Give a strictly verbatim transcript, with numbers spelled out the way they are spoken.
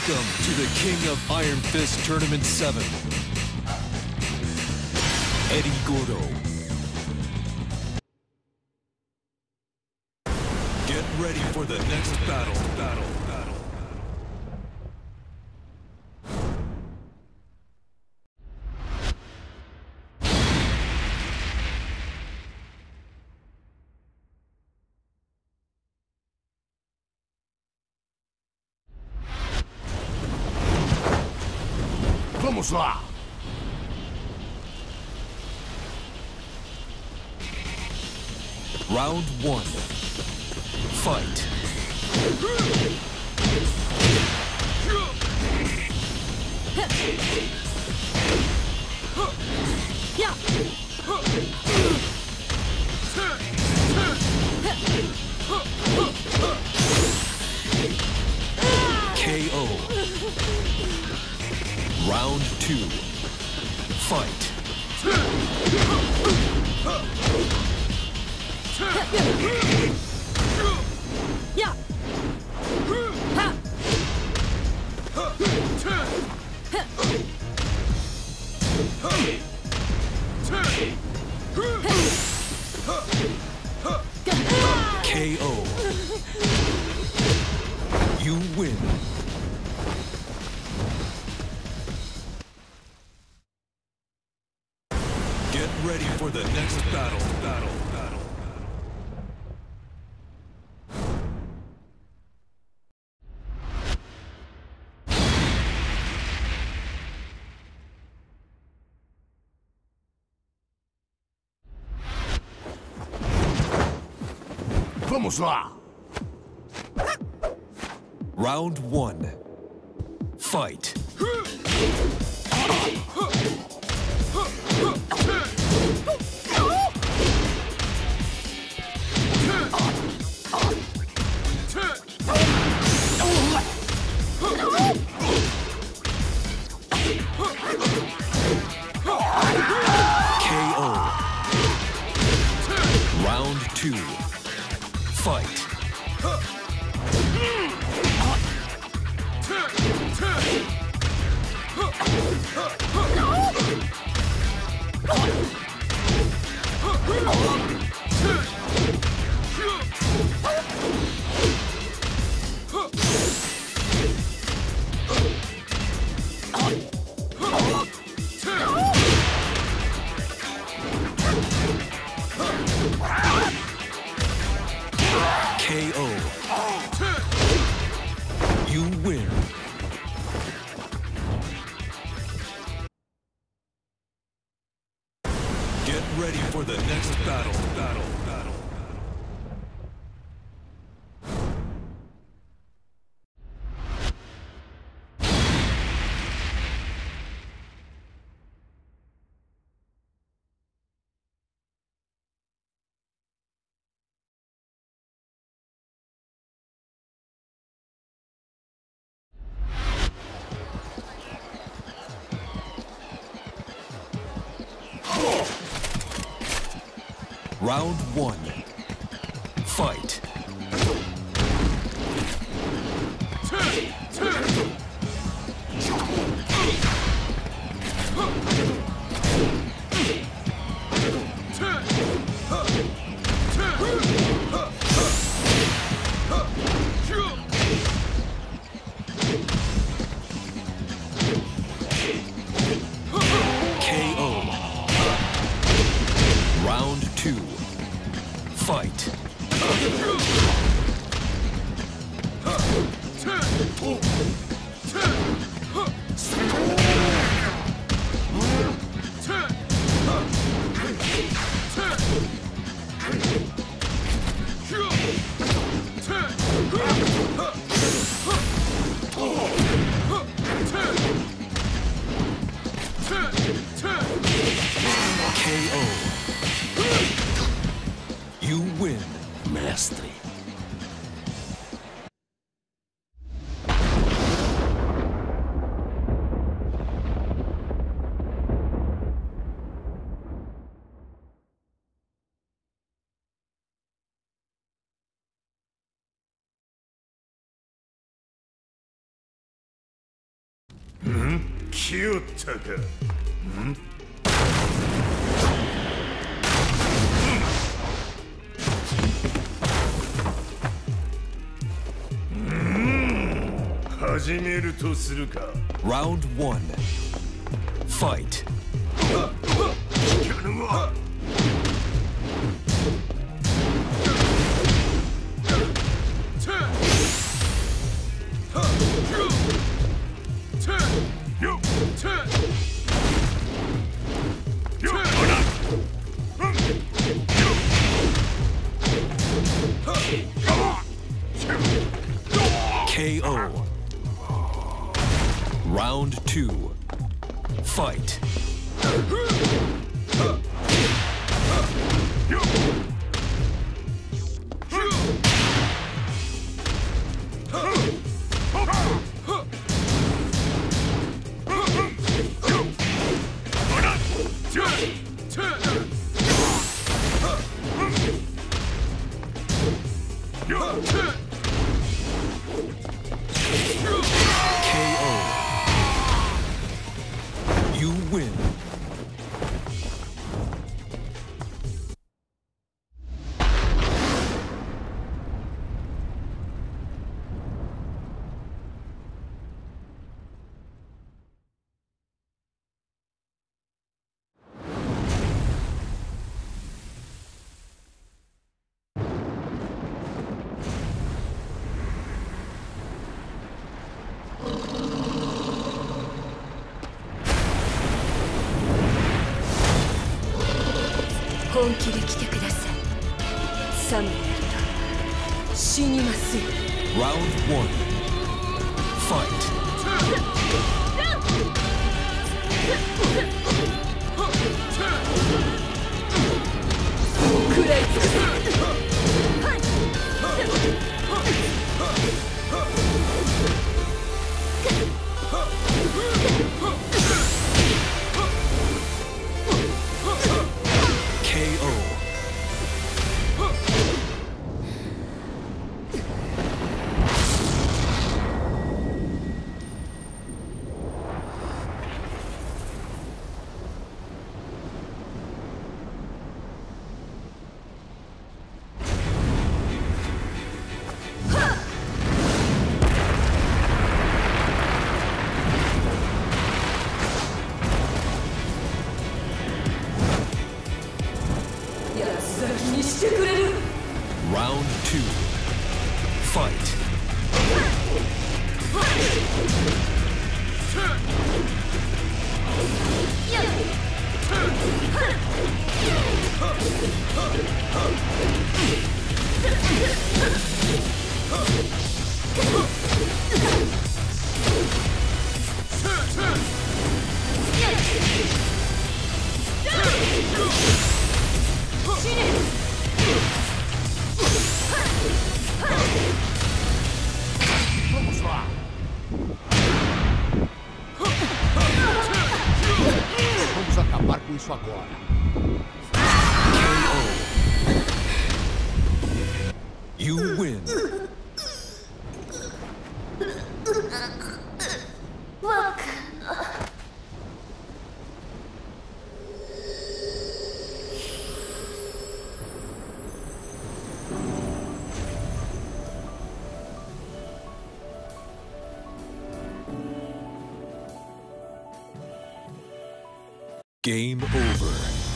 Welcome to the King of Iron Fist Tournament seven. Eddy Gordo. Get ready for the next battle, battle, battle. Vamos lá! Round one. Fight. K O. Round two. Fight. Yeah. K O. You win. Get ready for the next battle, battle, battle. Vamos lá! Round one. Fight. K O. Round two. Fight. K O. You win. Get ready for the next battle, battle, battle. Round one. Fight. K O. Round two. Fight. K O. You win. Mestre! 来よったか。ん？始めるとするか。 Round one. Fight. K O. Round two. Fight. K O. You win. Round one. Fight. K O. Round two. Fight. Vamos lá. Vamos acabar com isso agora. K O. You win. Game over.